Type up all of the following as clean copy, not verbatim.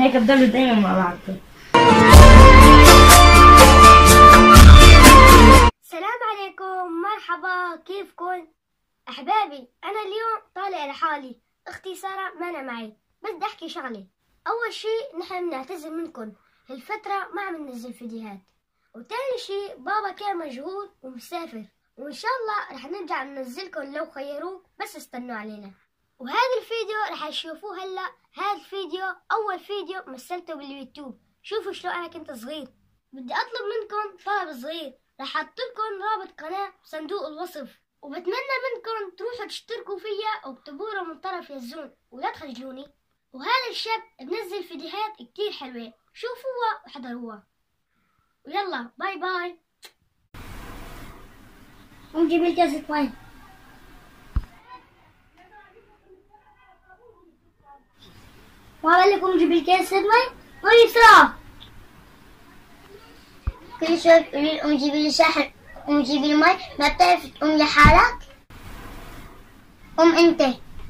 هيك بضلوا دايما مع بعض. السلام عليكم، مرحبا، كيفكن؟ أحبابي، أنا اليوم طالع لحالي، أختي سارة ما أنا معي، بدي أحكي شغلة. أول شي نحن بنعتذر منكم هالفترة ما عم ننزل فيديوهات، وتاني شي بابا كان مشغول ومسافر، وإن شاء الله رح نرجع ننزلكم لو خيروه، بس استنوا علينا. وهذا الفيديو رح تشوفوه هلا، هذا الفيديو أول فيديو مثلته باليوتيوب، شوفوا شلون أنا كنت صغير. بدي أطلب منكم طلب صغير، رح أحط لكم رابط قناة بصندوق الوصف، وبتمنى منكم تروحوا تشتركوا فيها واكتبوا من طرف يزون ولا تخجلوني. وهذا الشاب بنزل فيديوهات كتير حلوة، شوفوها وحضروها. ويلا باي باي. قوم جيب لي كاسة مي. ما بالك قوم جيب لي كاسة مي؟ قومي بسرعة. كل شوي تقولي قوم جيبي لي شحن، قوم جيبي لي مي، ما بتعرفي تقوم لحالك؟ قوم انت.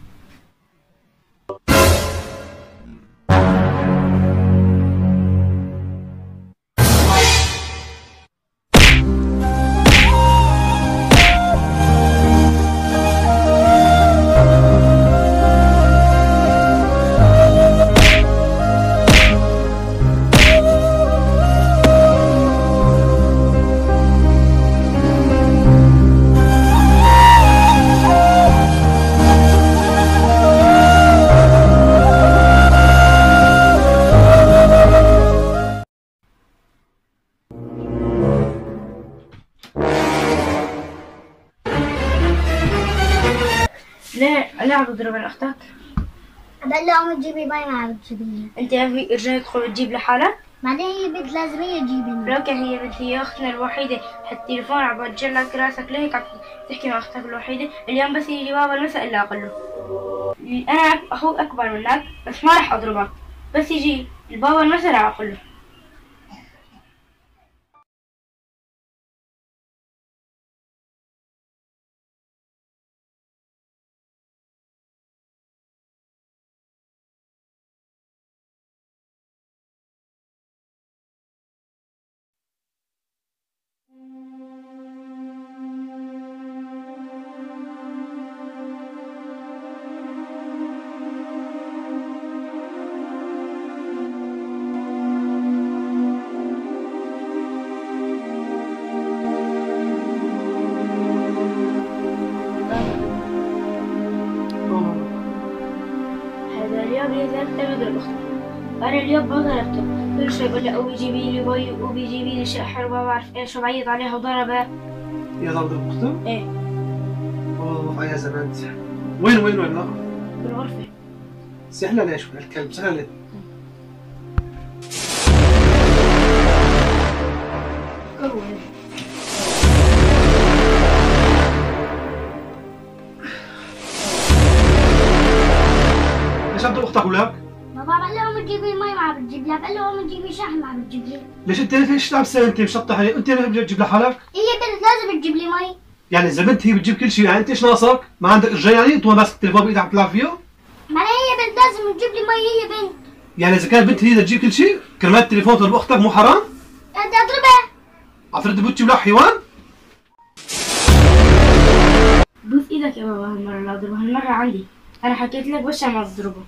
ليه عم تضرب اختك؟ بقول له قوم تجيبي مي، ما عم تجيبي لي. انت رجعت تدخل تجيب لحالك؟ بعدين هي بنت لازم هي تجيب لي. لو كان هي بنت، هي اختنا الوحيده، التليفون عم بوجه لك راسك، ليك عم تحكي مع اختك الوحيده. اليوم بس يجي بابا المساء الا اقول له انا اخوك اكبر منك، بس ما راح اضربك، بس يجي البابا المساء راح اقول له. هذا اليوم لازم تضرب اختك. انا اليوم ما ضربته، كل شوي يقول لي قومي جيبي لي مي، قومي جيبي لي شحن، وما بعرف ايش، وبعيط عليها وضربها. يا ضرب اخته؟ ايه. اوه يا زلمت. وين لا؟ بالغرفة. سهلة ليش هالكلب سهلة؟ ليش عم تضرب اختك ولك؟ بابا بقول له قوم تجيبي مي، ما عم بتجيب لها، بقول له قوم تجيبي شحن، ما عم بتجيب لي. ليش انت ليش تعب سنة انت مشطح علي؟ انت ليش بتجيب لحالك؟ هي بنت لازم تجيب لي مي. يعني اذا بنت هي بتجيب كل شيء، يعني انت ايش ناقصك؟ ما عندك رجال يعني؟ انت ماسك التليفون بايدك عم تلعب فيه؟ ما هي بنت لازم تجيب لي مي، هي بنت. يعني اذا كانت بنت هي بدها تجيب كل شيء، كرمال التليفون تضرب اختك مو حرام؟ انت اضربها. عم ترد بوتي ولا حيوان؟ بوس ايدك يا بابا، هالمرة لا اضربه، هالمرة عندي، انا حكيت لك بس ما تضربه.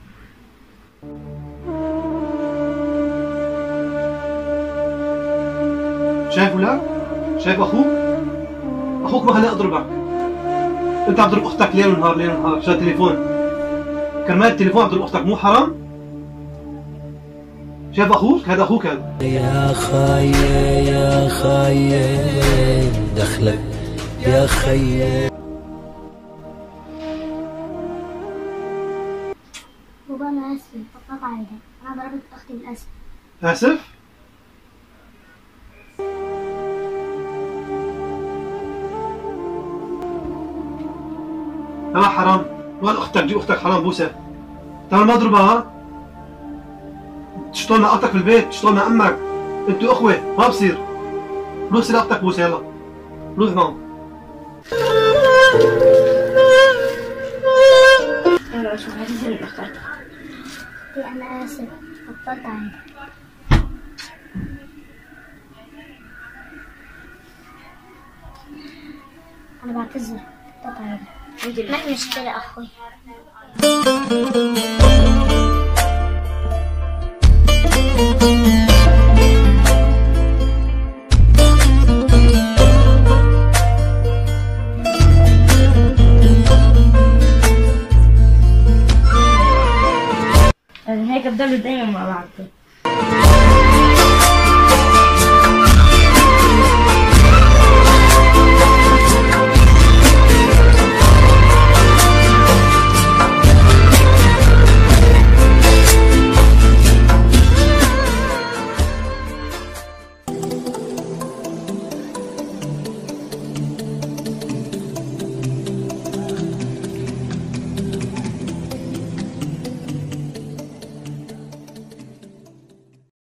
شايف ولك؟ شايف اخوك؟ اخوك ما خلاني اضربك. انت عم تضرب اختك ليل ونهار ليل ونهار عشان التليفون. كرمال التليفون عم تضرب اختك مو حرام؟ شايف اخوك؟ هذا اخوك هذا. يا خاين دخلك يا خيي. بابا انا اسف، فضلت عليك، انا ضربت اختي بالاسف. اسف؟ لا حرام، وين اختك؟ جيب اختك، حرام بوسه. تعال ما اضربها. تشطول مع اختك في البيت، تشطول مع امك، انتوا اخوه، ما بصير. روح سيب اختك بوسه، يلا روح هون. يلا شوف هتنزل اختك. انا اسف، تفضل. أنا بعتذر. تفضل. ما في مشكلة أخوي. هيك بضلوا دايما مع بعض.